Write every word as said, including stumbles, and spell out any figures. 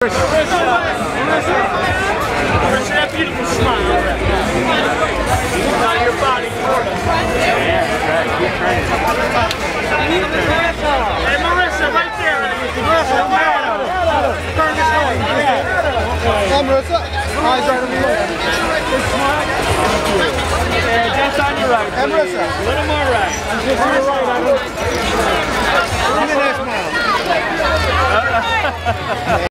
Marissa, that beautiful smile. Now your body for it. Yeah, right. Keep training. Hey, Marissa, right there. Marissa, turn this way. Hey, Marissa. Eyes right over here. Yeah, just on your right. Hey, Marissa. A little more right. Just on your right. Give me that smile.